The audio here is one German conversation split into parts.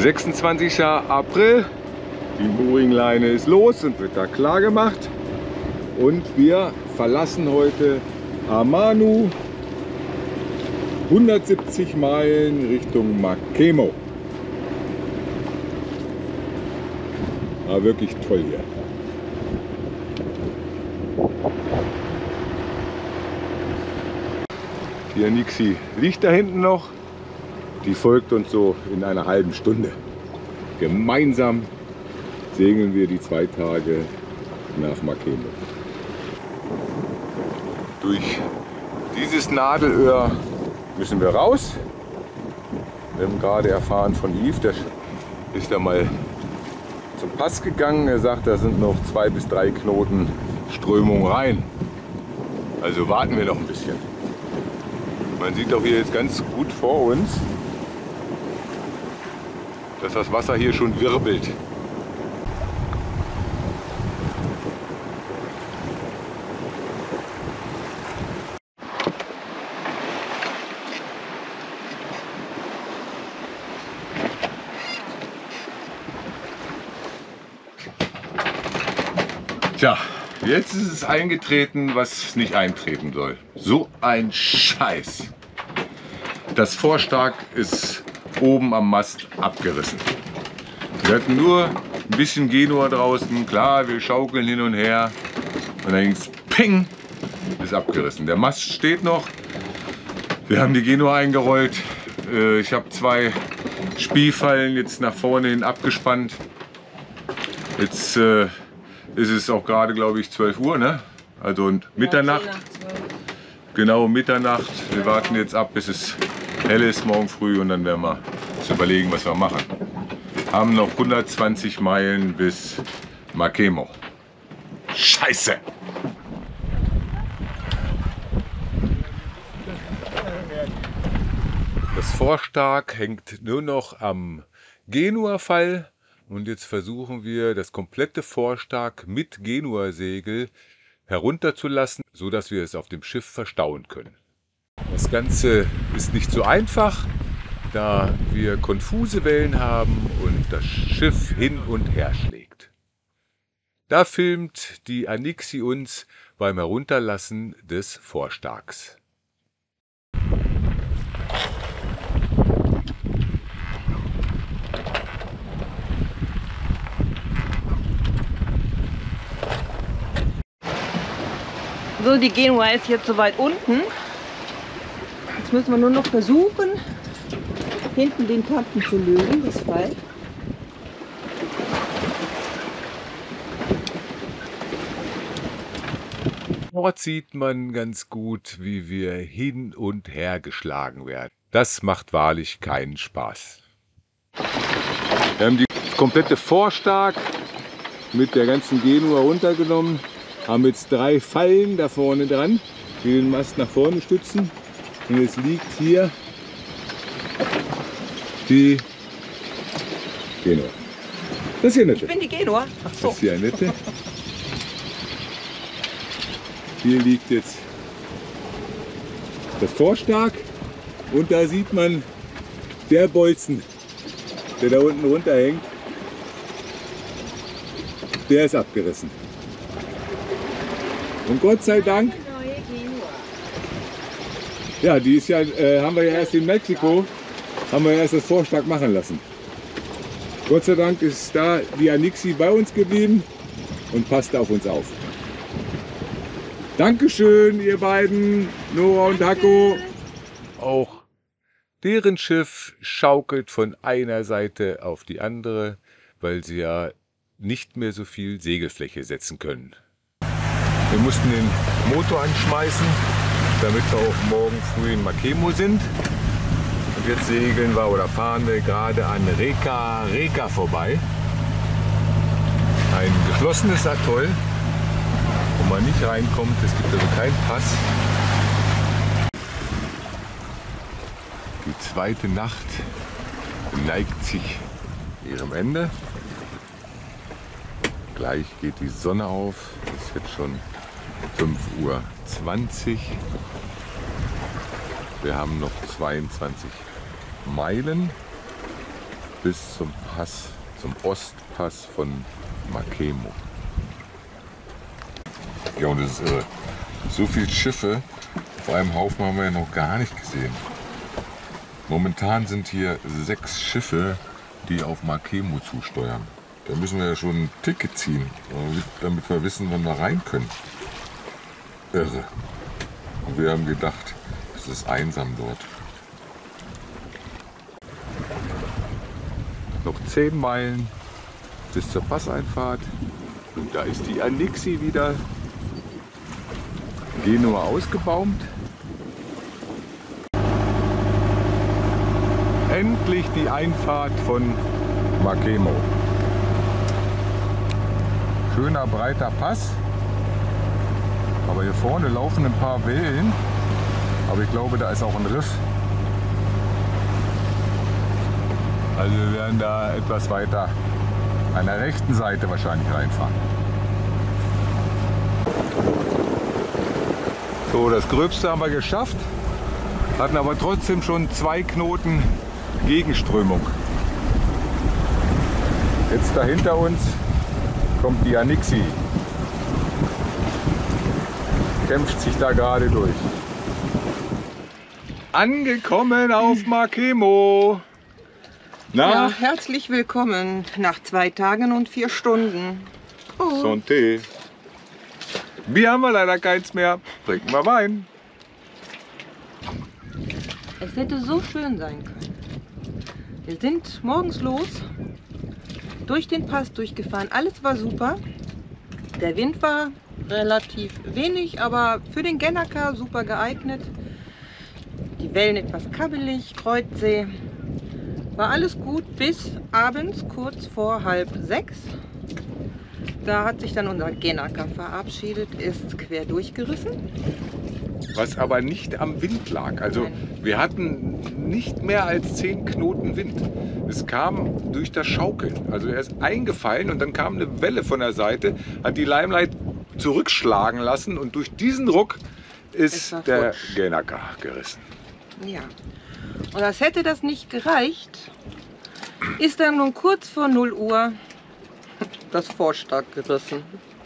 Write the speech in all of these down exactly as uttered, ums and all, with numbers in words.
sechsundzwanzigster April. Die Mooringleine ist los und wird da klar gemacht. Und wir verlassen heute Amanu hundertsiebzig Meilen Richtung Makemo. War wirklich toll hier. Die Anixi liegt da hinten noch. Die folgt uns so in einer halben Stunde. Gemeinsam segeln wir die zwei Tage nach Makemo. Durch dieses Nadelöhr müssen wir raus. Wir haben gerade erfahren von Yves, der ist da mal zum Pass gegangen. Er sagt, da sind noch zwei bis drei Knoten Strömung rein. Also warten wir noch ein bisschen. Man sieht auch hier jetzt ganz gut vor uns, dass das Wasser hier schon wirbelt. Tja, jetzt ist es eingetreten, was nicht eintreten soll. So ein Scheiß. Das Vorstark ist oben am Mast abgerissen. Wir hatten nur ein bisschen Genua draußen. Klar, wir schaukeln hin und her. Und dann ging es ping, ist abgerissen. Der Mast steht noch. Wir haben die Genua eingerollt. Ich habe zwei Spielfallen jetzt nach vorne hin abgespannt. Jetzt äh, ist es auch gerade, glaube ich, zwölf Uhr, ne? Also und Mitternacht. Genau, Mitternacht. Wir warten jetzt ab, bis es hell ist morgen früh und dann werden wir uns überlegen, was wir machen. Haben noch hundertzwanzig Meilen bis Makemo. Scheiße! Das Vorstark hängt nur noch am Genua-Fall. Und jetzt versuchen wir, das komplette Vorstark mit Genua-Segel herunterzulassen, so dass wir es auf dem Schiff verstauen können. Das Ganze ist nicht so einfach, da wir konfuse Wellen haben und das Schiff hin und her schlägt. Da filmt die Anixi uns beim Herunterlassen des Vorstarks. So, die Genua ist jetzt soweit unten. Jetzt müssen wir nur noch versuchen, hinten den Kanten zu lösen, das Fall. Dort sieht man ganz gut, wie wir hin und her geschlagen werden. Das macht wahrlich keinen Spaß. Wir haben die komplette Vorstark mit der ganzen Genua runtergenommen. Haben jetzt drei Fallen da vorne dran, die den Mast nach vorne stützen. Und jetzt liegt hier die Genua. Das ist hier nette. Ich bin die Genua. Ach so. Das ist hier eine nette. Hier liegt jetzt das Vorstark und da sieht man der Bolzen, der da unten runterhängt. Der ist abgerissen. Und Gott sei Dank, ja, die ist ja, äh, haben wir ja erst in Mexiko, haben wir erst das Vorstark machen lassen. Gott sei Dank ist da die Anixi bei uns geblieben und passt auf uns auf. Dankeschön, ihr beiden, Nora und Hako. Auch deren Schiff schaukelt von einer Seite auf die andere, weil sie ja nicht mehr so viel Segelfläche setzen können. Wir mussten den Motor anschmeißen, damit wir auch morgen früh in Makemo sind. Und jetzt segeln wir oder fahren wir gerade an Reka Reka vorbei. Ein geschlossenes Atoll, wo man nicht reinkommt. Es gibt also keinen Pass. Die zweite Nacht neigt sich ihrem Ende. Gleich geht die Sonne auf. Es ist jetzt schon fünf Uhr zwanzig. Wir haben noch zweiundzwanzig Meilen. bis zum Pass, zum Ostpass von Makemo. Ja, und das ist irre. So viele Schiffe auf einem Haufen haben wir ja noch gar nicht gesehen. Momentan sind hier sechs Schiffe, die auf Makemo zusteuern. Da müssen wir ja schon ein Ticket ziehen, damit wir wissen, wann wir rein können. Irre. Und wir haben gedacht, es ist einsam dort. Noch zehn Meilen bis zur Passeinfahrt. Und da ist die Anixi wieder. Genua ausgebaumt. Endlich die Einfahrt von Makemo. Schöner breiter Pass. Aber hier vorne laufen ein paar Wellen. Aber ich glaube, da ist auch ein Riff. Also wir werden da etwas weiter an der rechten Seite wahrscheinlich reinfahren. So, das Gröbste haben wir geschafft. Hatten aber trotzdem schon zwei Knoten Gegenströmung. Jetzt da hinter uns kommt die Anixi. Kämpft sich da gerade durch. Angekommen auf Makemo. Na? Ja, herzlich willkommen nach zwei Tagen und vier Stunden. Oh. Santé. Bier haben wir leider keins mehr. Trinken wir Wein. Es hätte so schön sein können. Wir sind morgens los, durch den Pass durchgefahren. Alles war super. Der Wind war relativ wenig, aber für den Gennaker super geeignet. Die Wellen etwas kabbelig, Kreuzsee. War alles gut bis abends kurz vor halb sechs. Da hat sich dann unser Gennaker verabschiedet, ist quer durchgerissen. Was aber nicht am Wind lag. Also Nein. Wir hatten nicht mehr als zehn Knoten Wind. Es kam durch das Schaukeln. Also er ist eingefallen und dann kam eine Welle von der Seite, hat die Limelight zurückschlagen lassen und durch diesen Ruck ist der Gennaker gerissen. Ja. Und als hätte das nicht gereicht, ist dann nun kurz vor null Uhr das Vorstag gerissen.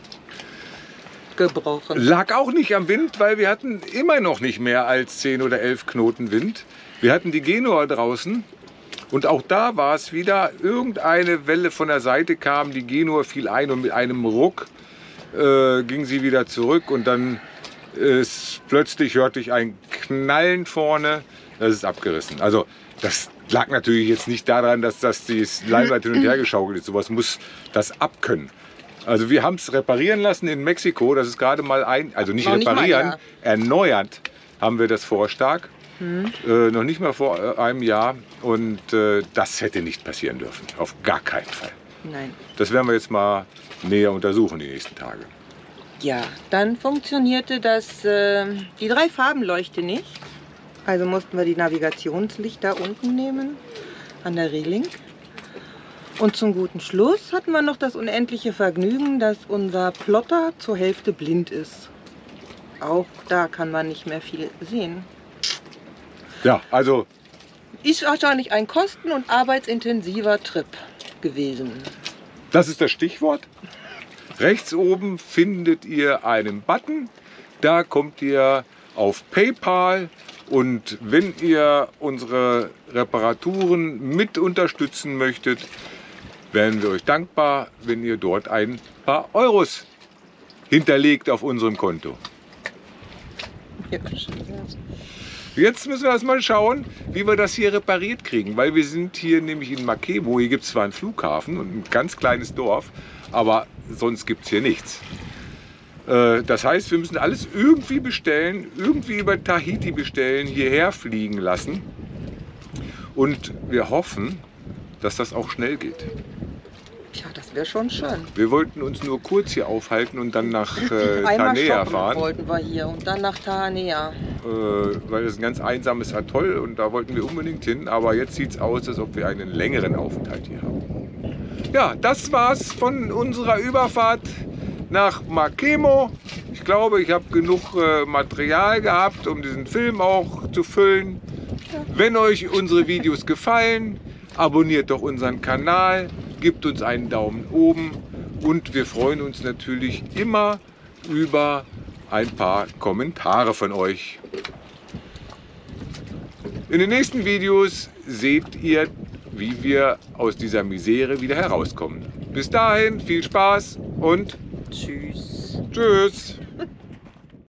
Gebrochen. Lag auch nicht am Wind, weil wir hatten immer noch nicht mehr als zehn oder elf Knoten Wind. Wir hatten die Genua draußen und auch da war es wieder, irgendeine Welle von der Seite kam, die Genua fiel ein und mit einem Ruck äh, ging sie wieder zurück und dann ist plötzlich hörte ich ein Knallen vorne, das ist abgerissen. Also das lag natürlich jetzt nicht daran, dass das die Limelight hin und her geschaukelt ist. Sowas muss das abkönnen. Also wir haben es reparieren lassen in Mexiko. Das ist gerade mal ein, also nicht noch reparieren, nicht mal, ja. erneuert haben wir das Vorstark. Hm. Äh, noch nicht mal vor äh, einem Jahr. Und äh, das hätte nicht passieren dürfen. Auf gar keinen Fall. Nein. Das werden wir jetzt mal näher untersuchen die nächsten Tage. Ja, dann funktionierte das, äh, die drei Farbenleuchte nicht. Also mussten wir die Navigationslichter unten nehmen, an der Reling. Und zum guten Schluss hatten wir noch das unendliche Vergnügen, dass unser Plotter zur Hälfte blind ist. Auch da kann man nicht mehr viel sehen. Ja, also... Ist wahrscheinlich ein kosten- und arbeitsintensiver Trip gewesen. Das ist das Stichwort. Rechts oben findet ihr einen Button. Da kommt ihr auf PayPal. Und wenn ihr unsere Reparaturen mit unterstützen möchtet, wären wir euch dankbar, wenn ihr dort ein paar Euros hinterlegt auf unserem Konto. Ja, Jetzt müssen wir erst mal schauen, wie wir das hier repariert kriegen, weil wir sind hier nämlich in Makemo. Hier gibt es zwar einen Flughafen und ein ganz kleines Dorf, aber sonst gibt es hier nichts. Das heißt, wir müssen alles irgendwie bestellen, irgendwie über Tahiti bestellen, hierher fliegen lassen. Und wir hoffen, dass das auch schnell geht. Tja, das wäre schon schön. Wir wollten uns nur kurz hier aufhalten und dann nach äh, Einmal Tanea shoppen fahren. wollten wir hier und dann nach Tanea. Äh, weil das ein ganz einsames Atoll und da wollten wir unbedingt hin. Aber jetzt sieht es aus, als ob wir einen längeren Aufenthalt hier haben. Ja, das war's von unserer Überfahrt nach Makemo. Ich glaube, ich habe genug äh, Material gehabt, um diesen Film auch zu füllen. Wenn euch unsere Videos gefallen, abonniert doch unseren Kanal, gebt uns einen Daumen oben und wir freuen uns natürlich immer über ein paar Kommentare von euch. In den nächsten Videos seht ihr, wie wir aus dieser Misere wieder herauskommen. Bis dahin viel Spaß und Tschüss. tschüss.